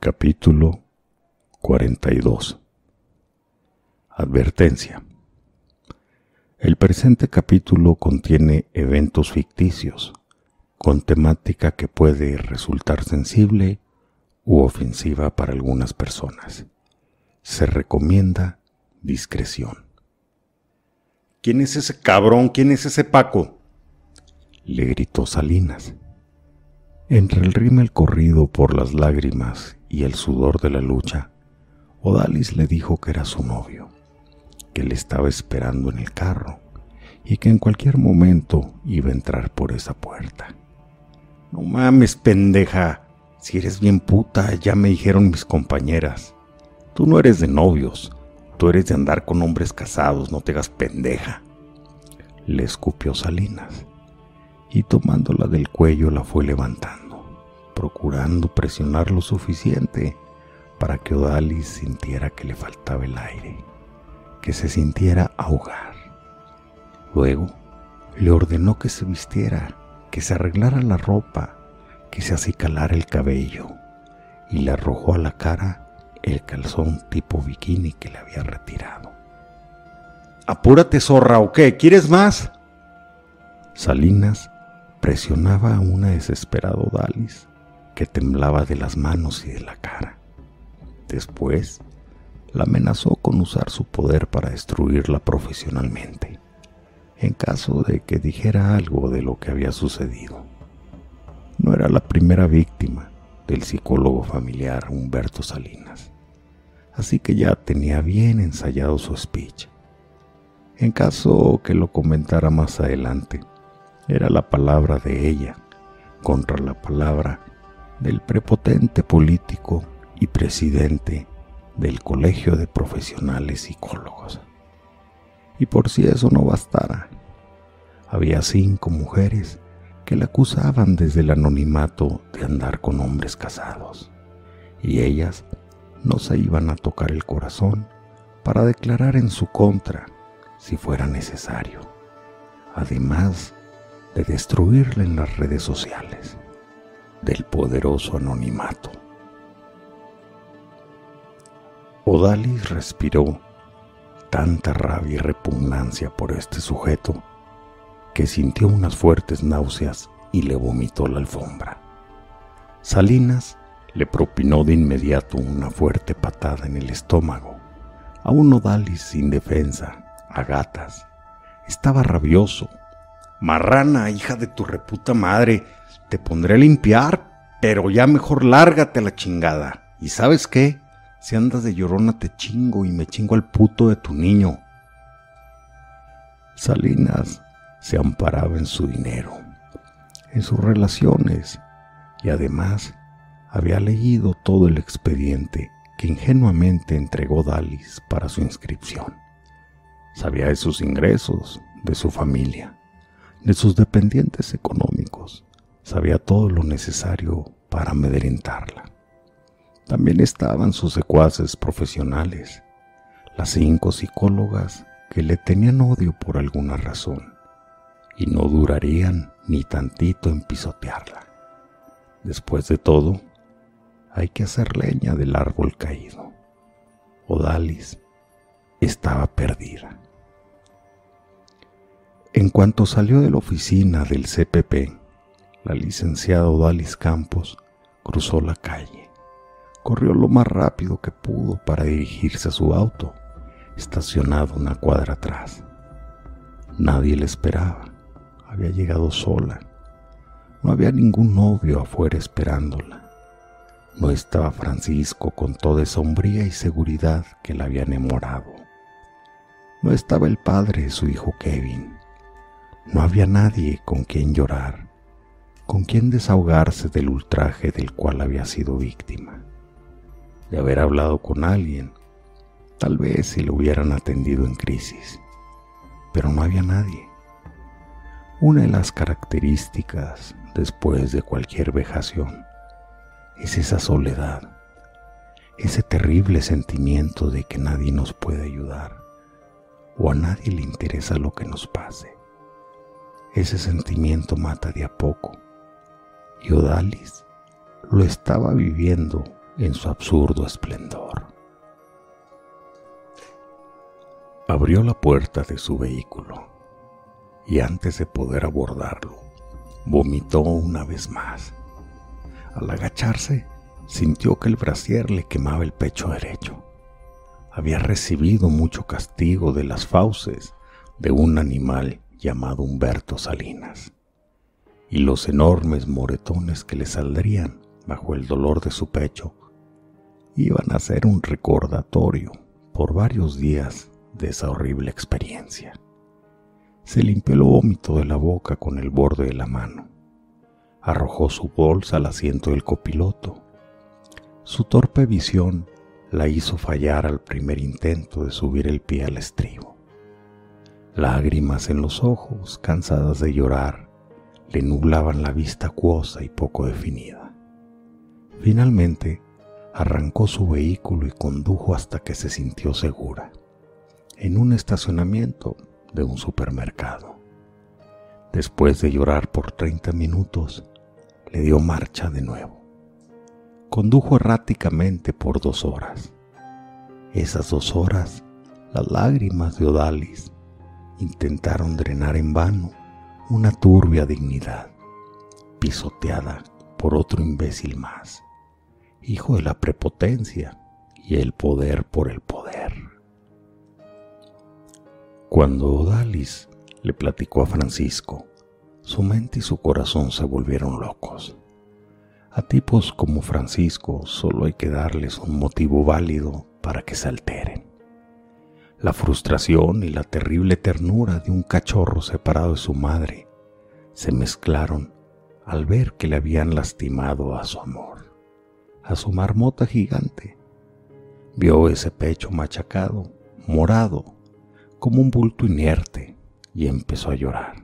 Capítulo 42. Advertencia. El presente capítulo contiene eventos ficticios con temática que puede resultar sensible u ofensiva para algunas personas. Se recomienda discreción. ¿Quién es ese cabrón? ¿Quién es ese Paco?, le gritó Salinas. Entre el rímel corrido por las lágrimas y el sudor de la lucha, Odalis le dijo que era su novio, que le estaba esperando en el carro y que en cualquier momento iba a entrar por esa puerta. No mames, pendeja. Si eres bien puta, ya me dijeron mis compañeras. Tú no eres de novios, tú eres de andar con hombres casados, no te hagas pendeja, le escupió Salinas, y tomándola del cuello la fue levantando, procurando presionar lo suficiente para que Odalis sintiera que le faltaba el aire, que se sintiera ahogar. Luego le ordenó que se vistiera, que se arreglara la ropa, que se acicalara el cabello, y le arrojó a la cara el calzón tipo bikini que le había retirado. ¡Apúrate, zorra! ¿O qué? ¿Quieres más? Salinas presionaba a una desesperada Odalis que temblaba de las manos y de la cara. Después la amenazó con usar su poder para destruirla profesionalmente, en caso de que dijera algo de lo que había sucedido. No era la primera víctima del psicólogo familiar Humberto Salinas, así que ya tenía bien ensayado su speech. En caso que lo comentara más adelante, era la palabra de ella contra la palabra del prepotente político y presidente del Colegio de Profesionales Psicólogos. Y por si eso no bastara, había 5 mujeres que la acusaban desde el anonimato de andar con hombres casados, y ellas no se iban a tocar el corazón para declarar en su contra si fuera necesario, además de destruirla en las redes sociales del poderoso anonimato. Odalis respiró tanta rabia y repugnancia por este sujeto que sintió unas fuertes náuseas y le vomitó la alfombra. Salinas le propinó de inmediato una fuerte patada en el estómago a un Odalis sin defensa, a gatas. Estaba rabioso. Marrana, hija de tu reputa madre, te pondré a limpiar, pero ya mejor lárgate a la chingada. ¿Y sabes qué? Si andas de llorona te chingo y me chingo al puto de tu niño. Salinas se amparaba en su dinero, en sus relaciones, y además había leído todo el expediente que ingenuamente entregó Odalis para su inscripción. Sabía de sus ingresos, de su familia, de sus dependientes económicos. Sabía todo lo necesario para amedrentarla. También estaban sus secuaces profesionales, las 5 psicólogas que le tenían odio por alguna razón, y no durarían ni tantito en pisotearla. Después de todo, hay que hacer leña del árbol caído. Odalis estaba perdida. En cuanto salió de la oficina del CPP, la licenciada Odalis Campos cruzó la calle. Corrió lo más rápido que pudo para dirigirse a su auto, estacionado una cuadra atrás. Nadie le esperaba. Había llegado sola. No había ningún novio afuera esperándola. No estaba Francisco con toda esa hombría y seguridad que la había enamorado. No estaba el padre de su hijo Kevin. No había nadie con quien llorar, con quien desahogarse del ultraje del cual había sido víctima. De haber hablado con alguien, tal vez si lo hubieran atendido en crisis, pero no había nadie. Una de las características después de cualquier vejación es esa soledad, ese terrible sentimiento de que nadie nos puede ayudar o a nadie le interesa lo que nos pase. Ese sentimiento mata de a poco, y Odalis lo estaba viviendo en su absurdo esplendor. Abrió la puerta de su vehículo y antes de poder abordarlo, vomitó una vez más. Al agacharse, sintió que el brasier le quemaba el pecho derecho. Había recibido mucho castigo de las fauces de un animal llamado Humberto Salinas, y los enormes moretones que le saldrían bajo el dolor de su pecho iban a ser un recordatorio por varios días de esa horrible experiencia. Se limpió el vómito de la boca con el borde de la mano. Arrojó su bolsa al asiento del copiloto. Su torpe visión la hizo fallar al primer intento de subir el pie al estribo. Lágrimas en los ojos, cansadas de llorar, le nublaban la vista acuosa y poco definida. Finalmente, arrancó su vehículo y condujo hasta que se sintió segura, en un estacionamiento de un supermercado. Después de llorar por 30 minutos, le dio marcha de nuevo. Condujo erráticamente por 2 horas. Esas 2 horas, las lágrimas de Odalis intentaron drenar en vano una turbia dignidad, pisoteada por otro imbécil más, hijo de la prepotencia y el poder por el poder. Cuando Odalis le platicó a Francisco, su mente y su corazón se volvieron locos. A tipos como Francisco solo hay que darles un motivo válido para que se alteren. La frustración y la terrible ternura de un cachorro separado de su madre se mezclaron al ver que le habían lastimado a su amor, a su marmota gigante. Vio ese pecho machacado, morado, como un bulto inerte, y empezó a llorar.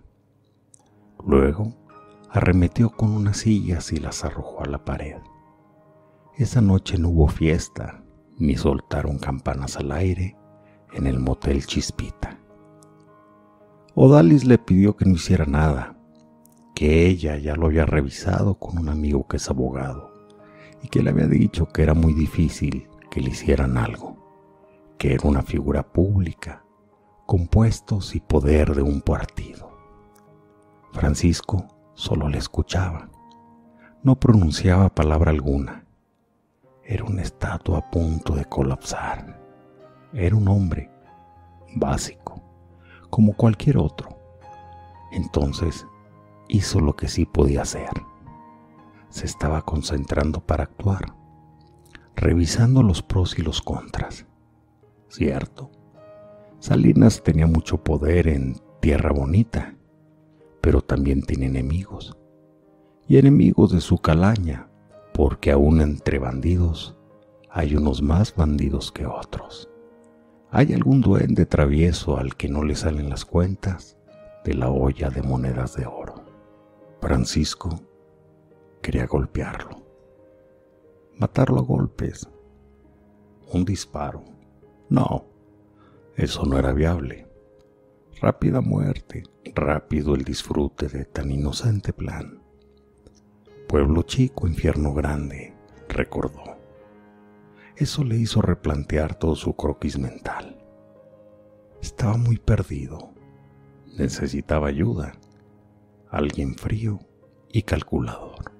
Luego arremetió con unas sillas y las arrojó a la pared. Esa noche no hubo fiesta, ni soltaron campanas al aire en el motel Chispita. Odalis le pidió que no hiciera nada, que ella ya lo había revisado con un amigo que es abogado y que le había dicho que era muy difícil que le hicieran algo, que era una figura pública, con puestos y poder de un partido. Francisco solo le escuchaba, no pronunciaba palabra alguna. Era una estatua a punto de colapsar. Era un hombre básico, como cualquier otro. Entonces hizo lo que sí podía hacer. Se estaba concentrando para actuar, revisando los pros y los contras. Cierto, Salinas tenía mucho poder en Tierra Bonita, pero también tiene enemigos, y enemigos de su calaña, porque aún entre bandidos hay unos más bandidos que otros. Hay algún duende travieso al que no le salen las cuentas de la olla de monedas de oro. Francisco quería golpearlo, matarlo a golpes. Un disparo. No, eso no era viable. Rápida muerte, rápido el disfrute de tan inocente plan. Pueblo chico, infierno grande, recordó. Eso le hizo replantear todo su croquis mental. Estaba muy perdido. Necesitaba ayuda. Alguien frío y calculador.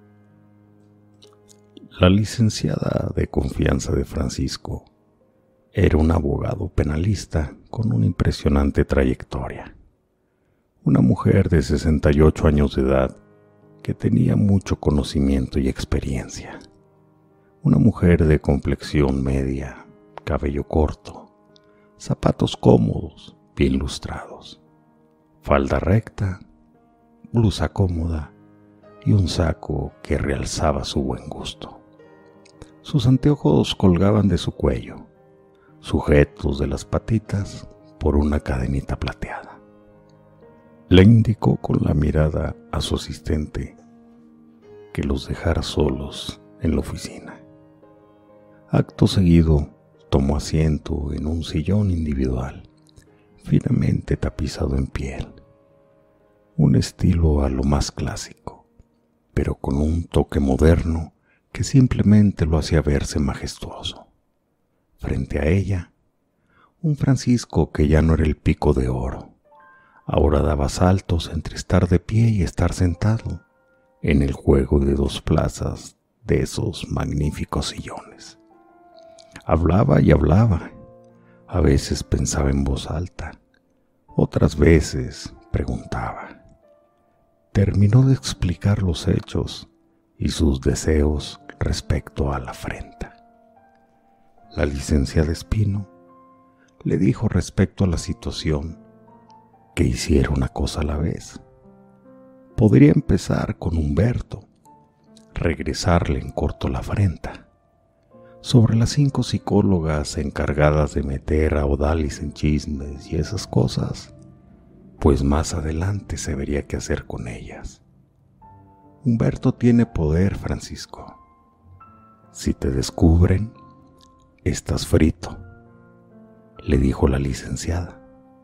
La licenciada de confianza de Francisco era un abogado penalista con una impresionante trayectoria. Una mujer de 68 años de edad que tenía mucho conocimiento y experiencia. Una mujer de complexión media, cabello corto, zapatos cómodos, bien lustrados, falda recta, blusa cómoda y un saco que realzaba su buen gusto. Sus anteojos colgaban de su cuello, sujetos de las patitas por una cadenita plateada. Le indicó con la mirada a su asistente que los dejara solos en la oficina. Acto seguido, tomó asiento en un sillón individual, finamente tapizado en piel. Un estilo a lo más clásico, pero con un toque moderno que simplemente lo hacía verse majestuoso. Frente a ella, un Francisco que ya no era el Pico de Oro, ahora daba saltos entre estar de pie y estar sentado en el juego de dos plazas de esos magníficos sillones. Hablaba y hablaba. A veces pensaba en voz alta, otras veces preguntaba. Terminó de explicar los hechos y sus deseos respecto a la afrenta. La licenciada Espino le dijo respecto a la situación que hiciera una cosa a la vez. Podría empezar con Humberto, regresarle en corto la afrenta. Sobre las 5 psicólogas encargadas de meter a Odalis en chismes y esas cosas, pues más adelante se vería qué hacer con ellas. Humberto tiene poder, Francisco. Si te descubren, estás frito, le dijo la licenciada.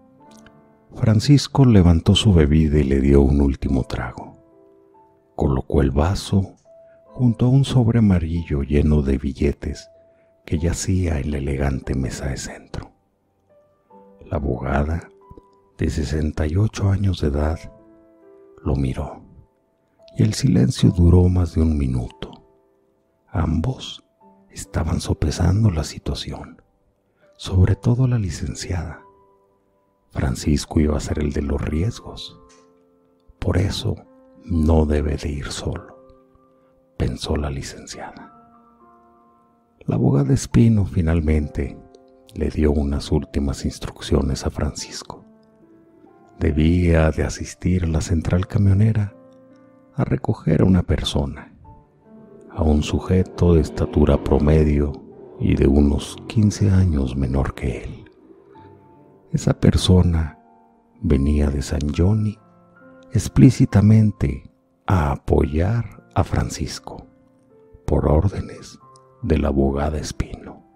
Francisco levantó su bebida y le dio un último trago. Colocó el vaso junto a un sobre amarillo lleno de billetes que yacía en la elegante mesa de centro. La abogada, de 68 años de edad, lo miró y el silencio duró más de un minuto. Ambos estaban sopesando la situación, sobre todo la licenciada. Francisco iba a ser el de los riesgos. Por eso no debe de ir solo, pensó la licenciada. La abogada Espino finalmente le dio unas últimas instrucciones a Francisco. Debía de asistir a la central camionera a recoger a una persona, a un sujeto de estatura promedio y de unos 15 años menor que él. Esa persona venía de San Johnny explícitamente a apoyar a Francisco, por órdenes de la abogada Espino.